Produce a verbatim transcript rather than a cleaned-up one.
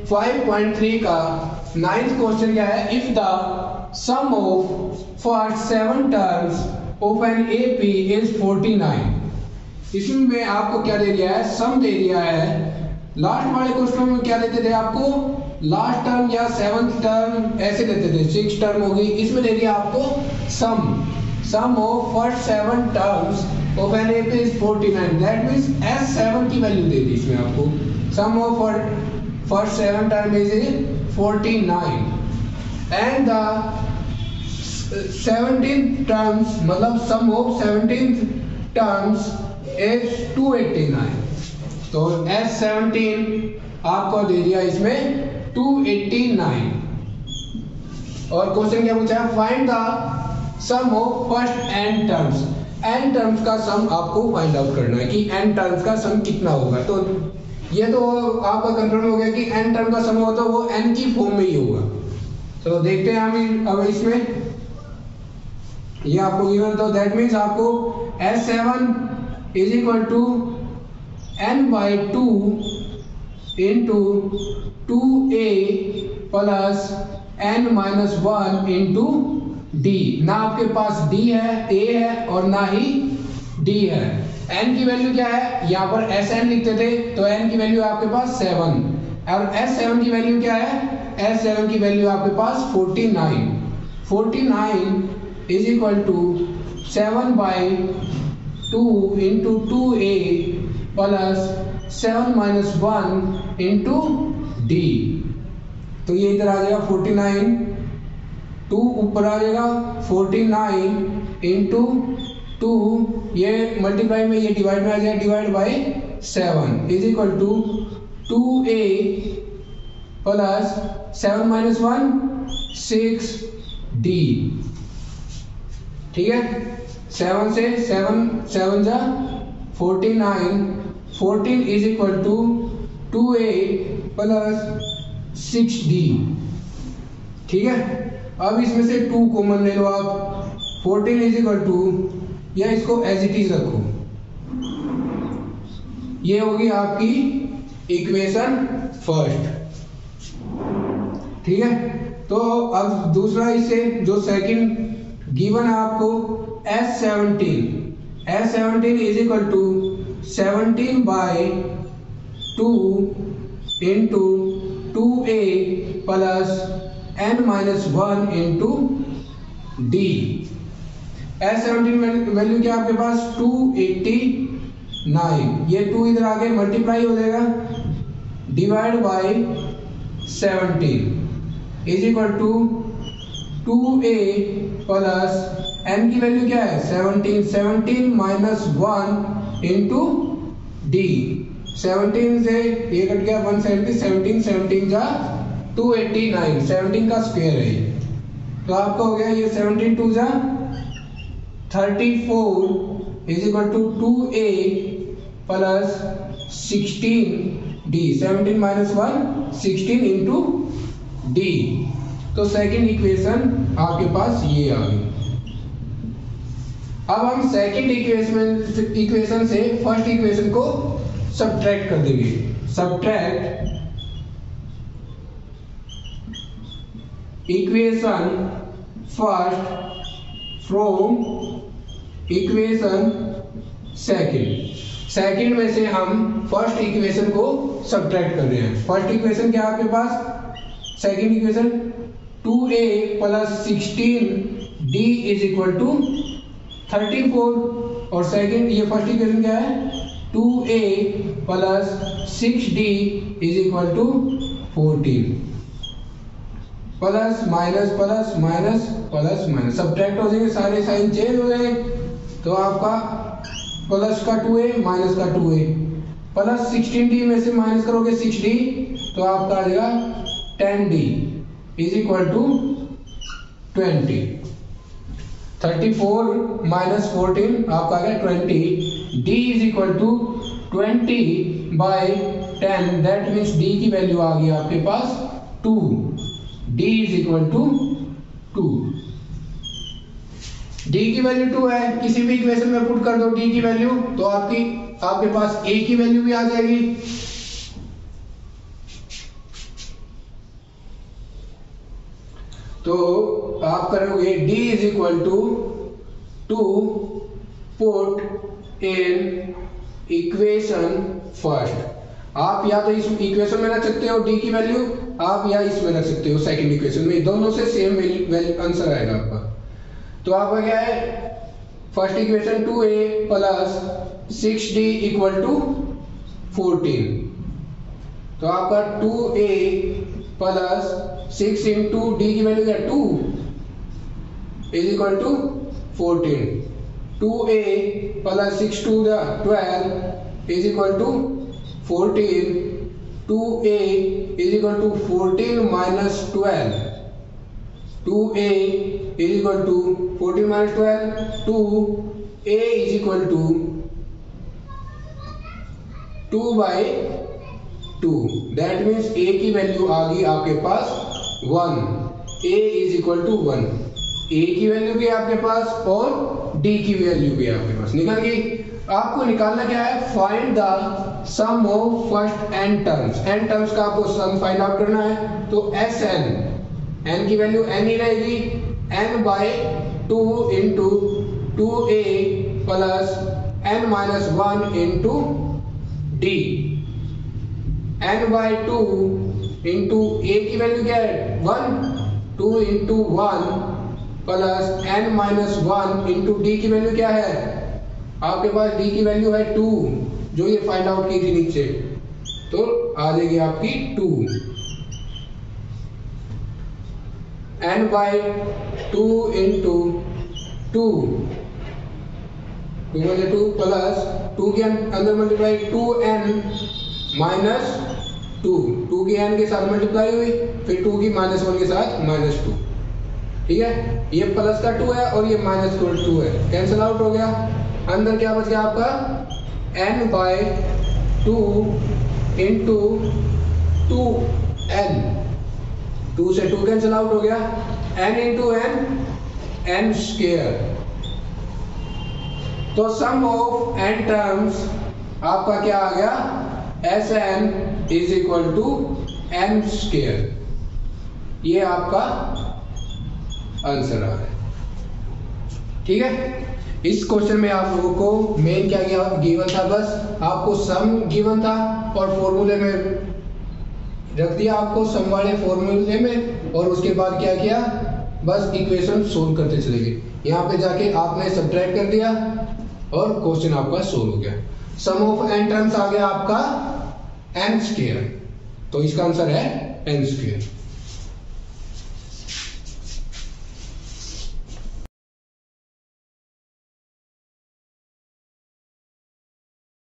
Five point three का ninth question क्या है, if the sum of first seven terms of an AP is forty nine. इसमें आपको क्या दे दिया है, सम दे दिया है। लास्ट वाले क्वेश्चन में क्या देते थे आपको, लास्ट टर्म या सेवंथ टर्म ऐसे देते थे, सिक्स टर्म होगी। इसमें दे दिया आपको sum sum of first seven terms of an AP is forty nine. That means S seven की वैल्यू दे दी इसमें आपको। Sum of first seven term is forty nine and the seventeen terms मतलब sum of seventeen terms is two eighty nine. तो S seventeen आपको दे दिया इसमें टू एटी नाइन। और क्वेश्चन क्या पूछा है, find the sum of first n terms. N terms का सम आपको फाइंड आउट करना है कि एन टर्म्स का सम कितना होगा। तो ये तो आपका कंट्रोल हो गया कि एन टर्म का सम होगा तो वो एन की फॉर्म में ही होगा। तो देखते हैं हम अब इसमें ये आपको गिवन, तो दैट मीन्स आपको S seven is equal to n by two into two a plus n minus one into d. ना आपके पास डी है, ए है और ना ही डी है। एन की वैल्यू क्या है, यहाँ पर एस एन लिखते थे तो एन की वैल्यू आपके पास सेवन और एस सेवन की वैल्यू क्या है, एस सेवन की वैल्यू आपके पास forty nine. Forty nine is equal to seven by two into two a plus seven minus one into d. तो ये इधर आ जाएगा फोर्टी नाइन, टू ऊपर आ जाएगा फोर्टी नाइन इंटू टू, ये मल्टीप्लाई में ये डिवाइड में आ जाएगा, divide by seven is equal to two a plus seven minus one six d. ठीक है, सेवन से सेवन सेवन जा forty nine, fourteen is equal to two a plus six d. ठीक है, अब इसमें से टू कॉमन ले लो आप, फोर्टीन इज इक्वल टू, या इसको एज इट इज रखो, ये होगी आपकी इक्वेशन फर्स्ट। ठीक है, तो अब दूसरा इससे जो सेकंड गिवन है आपको S seventeen, S seventeen is equal to seventeen by two into two a plus n minus one into d. S seventeen value क्या आपके पास टू एटी नाइन, ये टू इधर आगे मल्टीप्लाई हो जाएगा, divide by seventeen is equal to two a plus n की value क्या है seventeen, seventeen minus one into d. Seventeen से ये कट गया वन सेवेंटी, सेवनटीन सेवनटीन जा टू एटी नाइन, सेवनटीन का स्क्वायर है ये, तो आपका हो गया ये सेवनटीन टू जा thirty four is equal to two a plus sixteen d, seventeen minus one sixteen into d. तो सेकंड इक्वेशन आपके पास ये आ गई। अब हम सेकंड इक्वेशन इक्वेशन से फर्स्ट इक्वेशन को सब्ट्रैक्ट कर देंगे। Subtract equation first from equation second. Second में से हम फर्स्ट इक्वेशन को सब्ट्रैक्ट कर रहे हैं। फर्स्ट इक्वेशन क्या है आपके पास, second equation two a plus sixteen d is equal to thirty four, और सेकंड ये फर्स्ट इक्वेशन क्या है two a plus six d is equal to fourteen. Plus minus plus minus plus minus subtract हो जाएंगे, सारे sign change हो जाएंगे, तो आपका प्लस का टू ए माइनस का two a, plus sixteen d में से माइनस करोगे सिक्स डी तो आपका आ जाएगा ten d is equal to twenty. Thirty four minus fourteen आपका आ गया twenty, d is equal to twenty by ten, that means d की वैल्यू आ गई आपके पास two, d is equal to two. D की वैल्यू टू है, किसी भी इक्वेशन में पुट कर दो डी की वैल्यू तो आपकी आपके पास ए की वैल्यू भी आ जाएगी। तो आप करोगे d is equal to two put in equation first. आप या तो इस इक्वेशन में रख सकते हो d की वैल्यू, आप या इसमें रख सकते हो सेकंड इक्वेशन में, दोनों से सेम वैल्यू आंसर आएगा आपका। तो आपका क्या है, first equation two a plus six d equal to fourteen. तो आपका two a plus six into d की वैल्यू क्या, two is equal to fourteen. Two a plus six two twelve is equal to fourteen. Two a is equal to fourteen minus twelve. Two a is equal to fourteen minus twelve. Two a is equal to two by two. That means a की value आ गई आपके पास one. A is equal to one. A की value भी आपके पास और D की वैल्यू भी आपके पास निकल गई। आपको निकालना क्या है, find the sum of first n terms. N terms का आपको सम फाइंड आउट करना है। तो एस एन, एन की वैल्यू एन ही रहेगी, n by two into two a plus n minus one into d. N by two into a की value क्या है, one. Two into one plus n minus one into d की value क्या है, आपके पास डी की वैल्यू है टू, जो ये फाइंड आउट की थी नीचे, तो आ जाएगी आपकी two. N by two into two, two बजे टू प्लस टू के अंदर multiply two n minus two, two की एन के साथ मल्टीप्लाई हुई, फिर टू की माइनस वन के साथ माइनस टू। ठीक है, ये प्लस का टू है और ये माइनस का टू है, कैंसिल आउट हो गया। अंदर क्या बच गया आपका, n by two into two n, two से टू कैंसिल आउट हो गया, n into n, n square. तो सम ऑफ एन टर्म्स आपका क्या आ गया, S n is equal to n square. ये आपका आंसर आ गया। ठीक है, इस क्वेश्चन में आप लोगों को मेन क्या गया गिवन था, बस आपको सम गिवन था और फॉर्मूले में रख दिया आपको सम वाले फॉर्मूले में, और उसके बाद क्या किया, बस इक्वेशन सोल्व करते चले गए। यहाँ पे जाके आपने सब्ट्रैक्ट कर दिया और क्वेश्चन आपका सोल्व हो गया। सम ऑफ एन टर्म्स आ गया आपका एन स्क्वायर, तो इसका आंसर है एन स्क्वायर।